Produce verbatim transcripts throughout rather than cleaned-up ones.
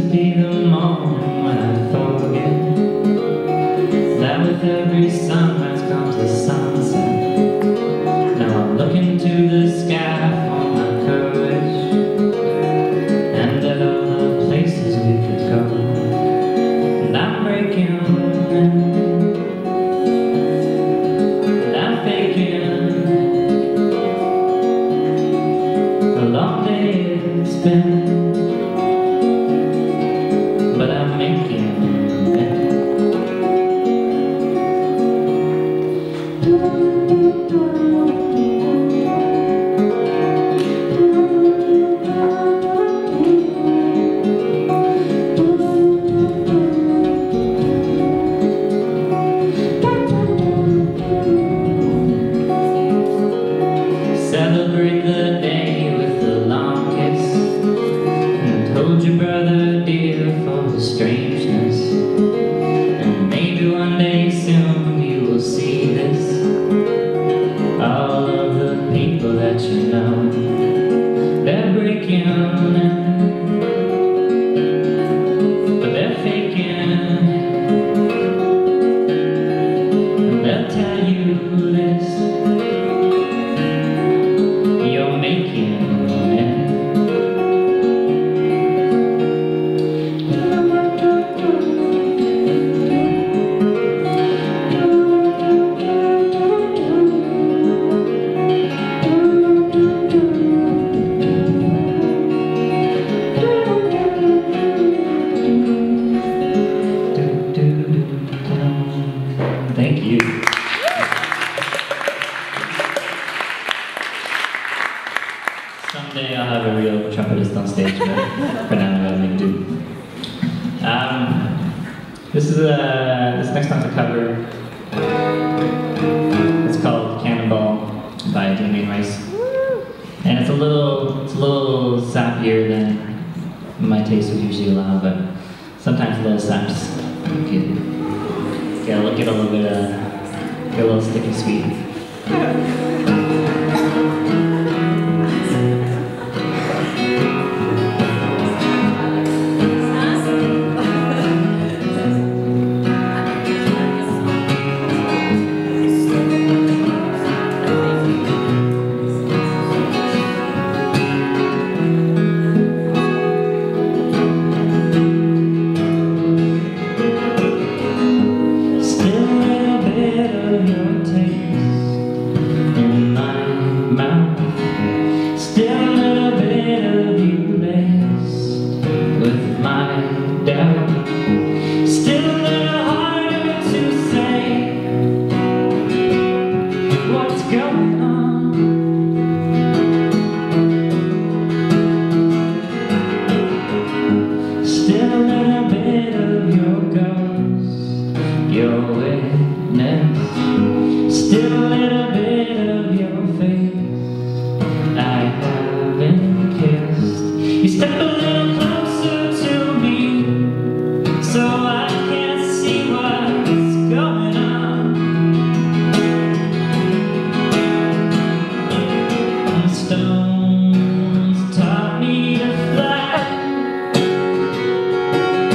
be the moment when I forget that with every sunrise comes a sunset. Now I'm looking to the sky for my courage and at all the places we could go. And I'm breaking and I'm faking. A long day it's been, but I'm making it. Celebrate the day with the long kiss, and hold your brother dear for his strangeness. And maybe one day soon you will see this. All of the people that you know, they're breaking in, but they're faking. And they'll tell you this. You're making it. Thank you. Someday I'll have a real trumpetist on stage, but for now I gotta make do. Um, this is a this next song's a cover. It's called "Cannonball" by Damien Rice, and it's a little it's a little sappier than my taste would usually allow, but sometimes a little saps get get a little, get a little bit uh, get a little sticky sweet. Still a little bit of you laced with my doubt. Still a little harder to say what's going on. Still a little bit of your ghost, your witness. Still a little bit of your face I haven't kissed. You step a little closer to me, so I can see what's going on. The stones taught me to fly.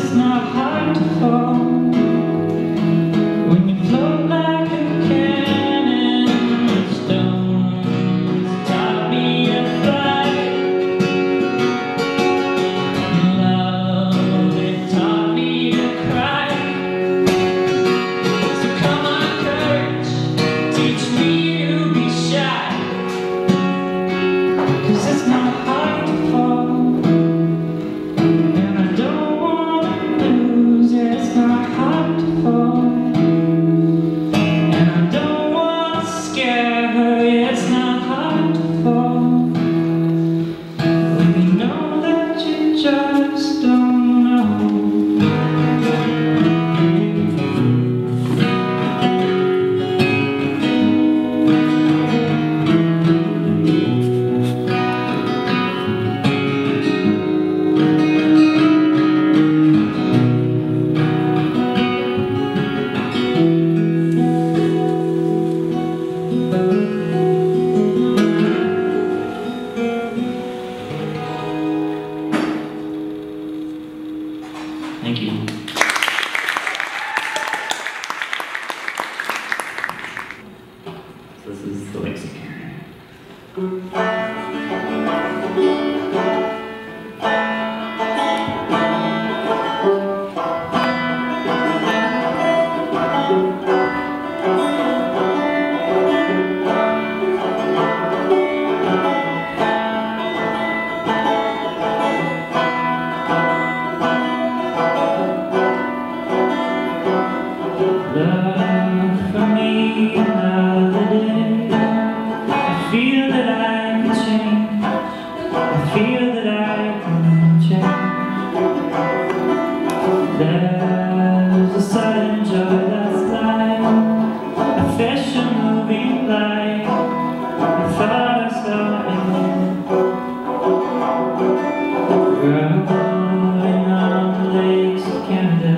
it's not hard to fall when you float like a cannon. The stones taught me to fly. Love, it taught me to cry. So come on, courage, teach me to be shy. 'Cause it's not hard to fall. Just don't know. Thank you. So this is the Lexicon. Love for me another day. I feel that I can change. I feel that I can change. There's a sudden joy that's like a fish in a moving light. I thought I saw it. Rolling on the lakes of Canada.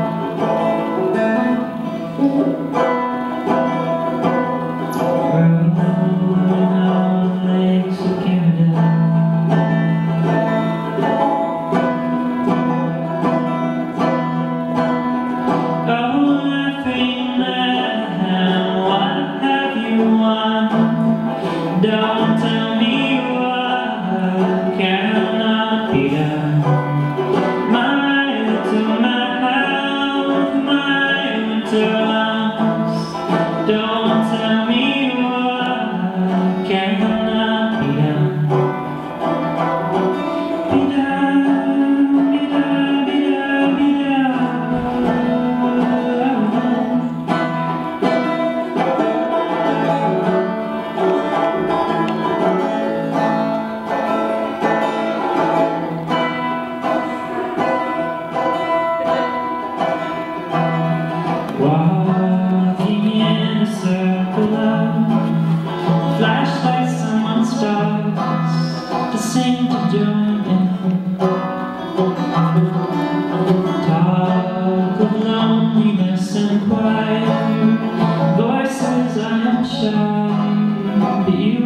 Don't tell me what cannot be done. My little mouth, my winter lungs. Don't tell me what cannot be done. Be done, be done, be done, be done. Walking in a circle of flashlights among stars to seem to join in. Talk of loneliness and quiet voices I am sure that you